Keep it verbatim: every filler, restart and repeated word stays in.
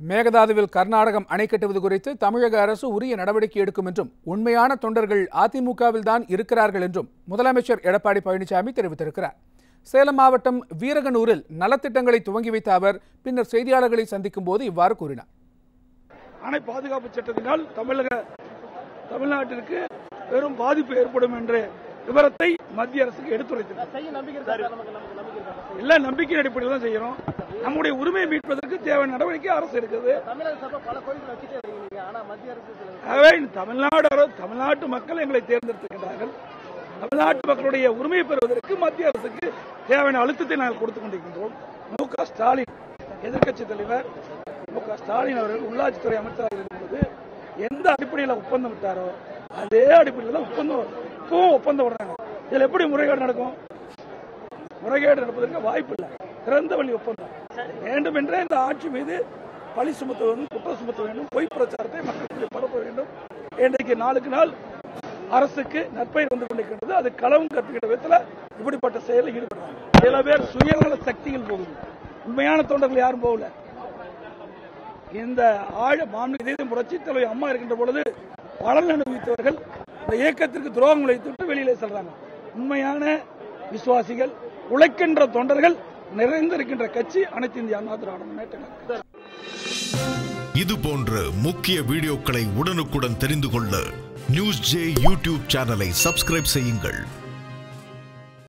மேகதாதுவில் கர்நாடகம் அணை கட்டுவது குறித்து தமிழக அரசு உரிய நடவடிக்கை எடுக்கும் என்றும் உண்மையான தொண்டர்கள் அதிமுகவில் தான் இருக்கிறார்கள் என்றும் முதலமைச்சர் எடப்பாடி பழனிசாமி தெரிவித்திருக்கிறார். சேலம் மாவட்டம் வீரகனூரில் நலத்திட்டங்களை துவங்கி வைத்த அவர் பின்னர் செய்தியாளர்களை சந்திக்கும் போது இவ்வாறு கூறினார். அணை பாதுகாப்பு சட்டத்தினால் தமிழக தமிழ்நாட்டிற்கு பெரும் பாதிப்பு ஏற்படும் என்ற விவரத்தை மத்திய அரசுக்கு எடுத்துரைத்தது. எல்லா நம்பிக்கை அடிப்படையில் தான் செய்யறோம். நம்முடைய உரிமையை மீட்பதற்கு தேவையான நடவடிக்கை அரசு எடுக்கிறது. தமிழ்நாடு தமிழ்நாட்டு மக்கள் எங்களை தேர்ந்தெடுத்திருக்கிறார்கள். தமிழ்நாட்டு மக்களுடைய உரிமையை பெறுவதற்கு மத்திய அரசுக்கு தேவையான அழுத்தத்தை நாங்கள் கொடுத்துக் கொண்டிருக்கின்றோம். மு க ஸ்டாலின் எதிர்க்கட்சித் தலைவர் மு க ஸ்டாலின் அவர்கள் உள்ளாட்சித்துறை அமைச்சராக இருக்கும்போது எந்த அடிப்படையில் ஒப்பந்தம் விட்டாரோ அதே அடிப்படையில் தான் ஒப்பந்தம் இப்பவும் ஒப்பந்தம் விடுறாங்க. இதில் எப்படி முறைகேடு நடக்கும்? முறைகேடு நடப்பதற்கு வாய்ப்பு இல்லை. திறந்த வழி ஒப்பந்தம் வேண்டும் என்ற இந்த ஆட்சி மீது பழி சுமத்த வேண்டும், குற்றம் சுமத்த வேண்டும், பொய் பிரச்சாரத்தை மக்களுக்கு பரப்ப வேண்டும். இன்றைக்கு நாளுக்கு நாள் அரசுக்கு நற்பெயர் வந்து கொண்டிருக்கின்றது. அது களவும் கற்பிக்கின்ற விதத்தில் இப்படிப்பட்ட செயலில் ஈடுபடுறாங்க. சில பேர் சுயநல சக்திகள் போகுது. உண்மையான தொண்டர்கள் யாரும் போகல. இந்த ஆழ மாண்புமிகு புரட்சி தலைவர் அம்மா இருக்கின்ற பொழுது பலன் அனுபவித்தவர்கள் இந்த இயக்கத்திற்கு துரோகம் விளைவித்து வெளியிலே செல்றாங்க. உண்மையான விசுவாசிகள், உழைக்கின்ற தொண்டர்கள் நிறைந்திருக்கின்ற கட்சி அனைத்து இந்திய அண்ணா திராவிட முன்னேற்ற கழகம். இது போன்ற முக்கிய வீடியோக்களை உடனுக்குடன் தெரிந்து கொள்ள நியூஸ் ஜே யூடியூப் சேனலை சப்ஸ்கிரைப் செய்யுங்கள்.